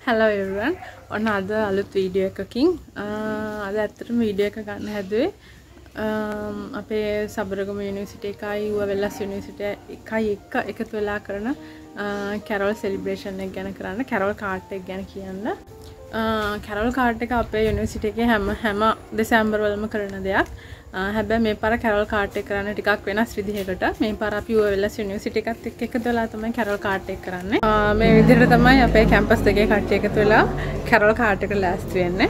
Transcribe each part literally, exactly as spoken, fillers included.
Hello everyone. On අද අලුත් video එකකින් අද ඇත්තටම වීඩියෝ එක ගන්න හැදුවේ අපේ සබරගමු යුනිවර්සිටි එකයි Uwa Wellassa යුනිවර්සිටි එකයි එක එකතු වෙලා කරන Carrol celebration එක ගැන කරන්න Carrol card එක ගැන කියන්න. Carrol card එක අපේ යුනිවර්සිටි එකේ හැම හැම දෙසැම්බර් වලම කරන දෙයක්. හැබැයි මේ පාර Carrol card එක කරන්න ටිකක් වෙනස් විදිහකට. මේ පාර අපි Uwa Wellassa යුනිවර්සිටි එකත් එක්ක එකතු වෙලා තමයි Carrol card එක කරන්නේ. මේ විදිහට තමයි අපේ කැම්පස් දෙකේ කට්ටිය එකතු වෙලා Carrol card එක ලෑස්ති වෙන්නේ.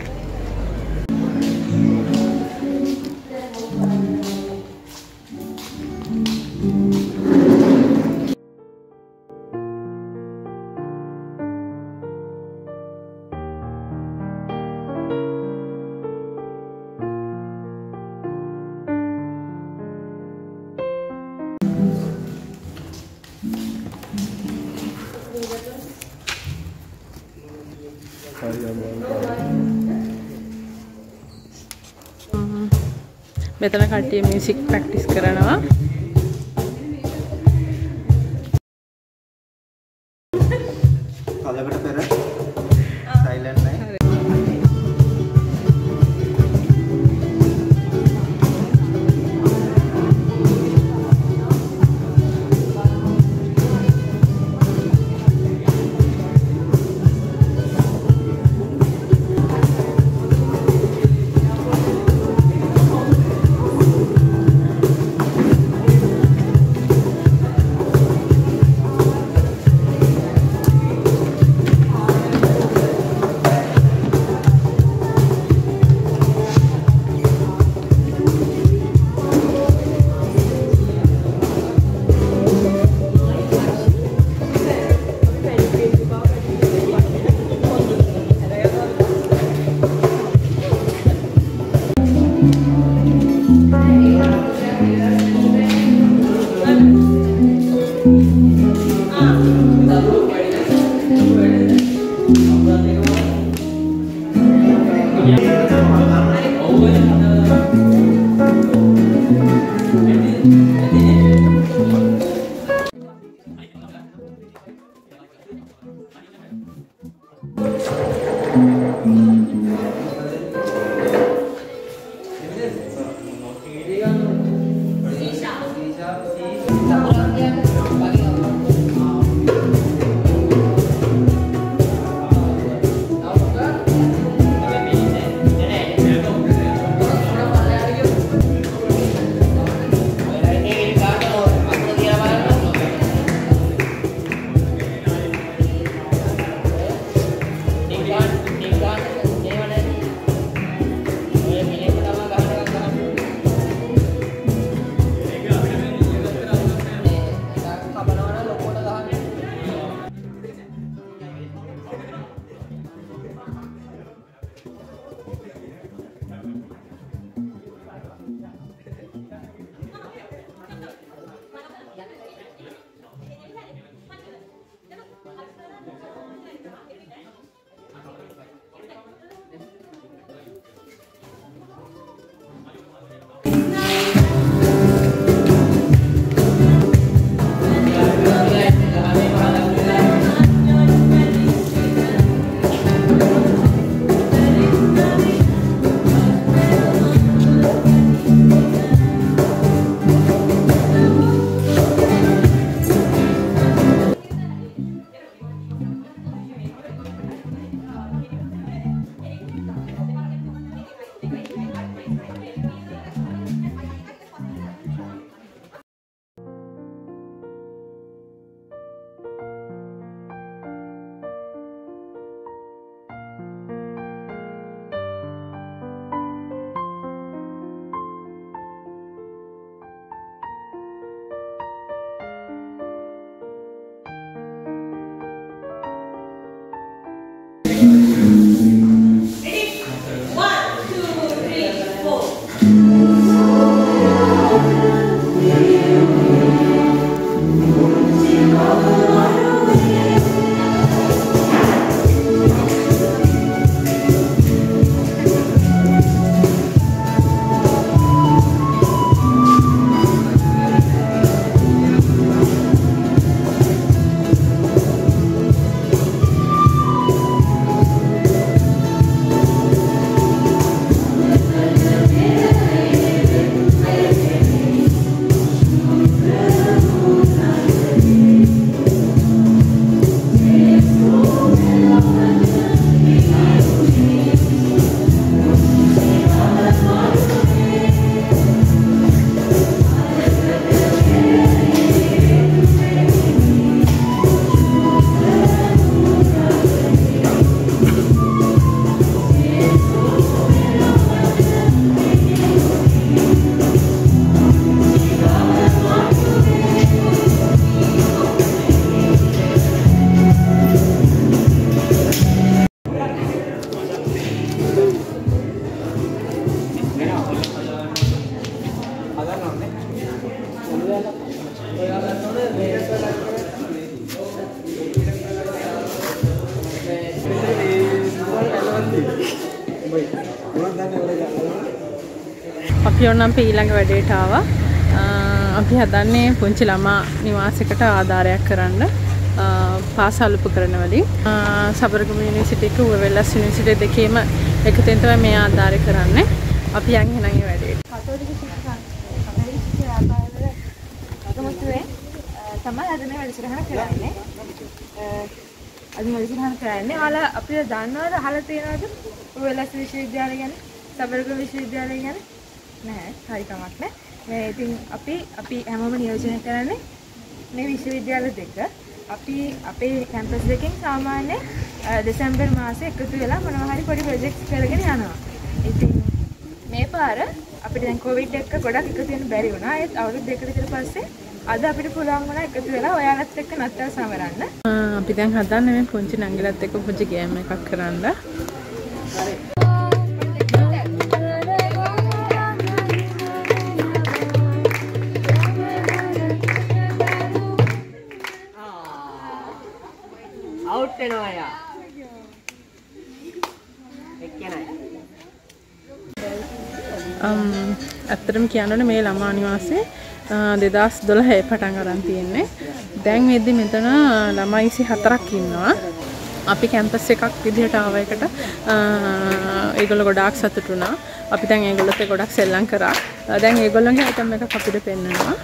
මෙතන කට්ටිය මියුසික් ප්‍රැක්ටිස් කරනවා. කලකට පෙර සයිලන්ට් නැහැ. අපි ඕනම් අපි ඊළඟ වැඩේට ආවා. අපි හදන්නේ පුංචි ළමා නිවාසයකට ආධාරයක් කරන්න පාසල් උපකරණ වලින්. සබරගමු යුනිවර්සිටි එක උව වෙල්ලස් යුනිවර්සිටි දෙකේම එකතෙන් තමයි මේ ආධාරය කරන්නේ. අපි යන් එහෙනම් ඒ වැඩේට. කතෝලික ශික්ෂා කතෝලික ශික්ෂා ආකාරයේ ගමතුවේ තමයි අද මේ වැඩසටහන කරන්නේ. අද වැඩසටහන කරන්නේ ඔයාලා අපිට දන්නවද අහලා තියෙනවද උව වෙල්ලස් විශ්වවිද්‍යාලය ගැන? සබරගමු විශ්වවිද්‍යාලය ගැන? නෑ, හරි කමක් නෑ. මේ ඉතින් අපි අපි හැමෝම නියෝජනය කරන්නේ මේ විශ්වවිද්‍යාල දෙක. අපි අපේ කැම්පස් දෙකෙන් සාමාන්‍ය දෙසැම්බර් මාසේ එකතු වෙලා මොනවා හරි පොඩි ප්‍රොජෙක්ට්ස් කරගෙන යනවා. ඉතින් මේ පාර අපිට දැන් කොවිඩ් එක ගොඩක් එකතු වෙන්න බැරි වුණා. ඒත් අවුරුදු දෙකකට විතර පස්සේ අද අපිට පුළුවන් වුණා එකතු වෙලා ඔයාලත් එක්ක නත්තල් සමරන්න. අපි දැන් හදන්නේ මේ පුංචි නංගිලත් එක්ක පුංචි ගේම් එකක් කරන්න. හරි. out වෙනවා යා. එක්කෙනයි. අම් අත්‍තරම කියනවනේ මේ ළමා නිවාසේ දෙදාස් දොළහේ පටන් අරන් තියෙන්නේ. දැන් වෙද්දි මෙතන ළමයි විසිහතරක් ඉන්නවා. අපි කැම්පස් එකක් විදිහට ආව එකට ඒගොල්ලෝ ගොඩාක් සතුටු වුණා. අපි දැන් ඒගොල්ලොත් ගොඩක් සෙල්ලම් කරා. දැන් ඒගොල්ලන්ගේ අයිටම් එකක් අපිට පෙන්නනවා.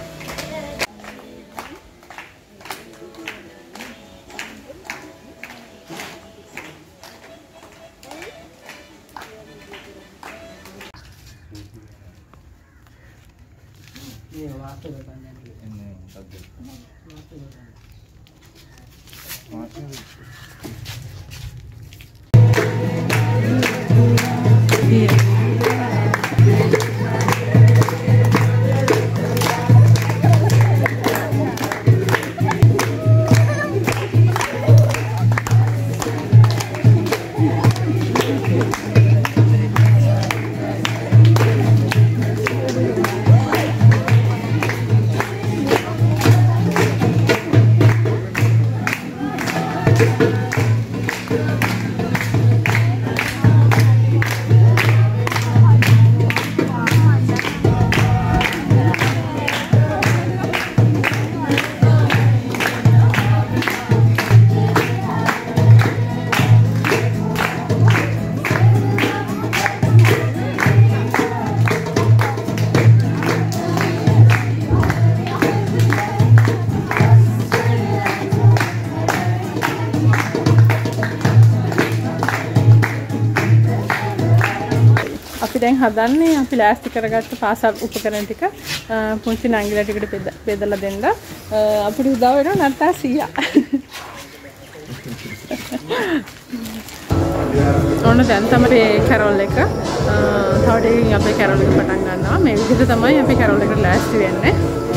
දැන් හදන්නේ අපි ලෑස්ති කරගත්ත පාසල් උපකරණ ටික පුංචි නංගිලා ටිකට බෙදලා දෙන්න. අපිට උදව් වෙනවා නැත්නම් සීයා. ඔන්න දැන් තමයි කැරොල් එක. තව ටිකකින් අපේ කැරොල් එක පටන් ගන්නවා. මේ විදිහට තමයි අපි කැරොල් එකට ලෑස්ති වෙන්නේ.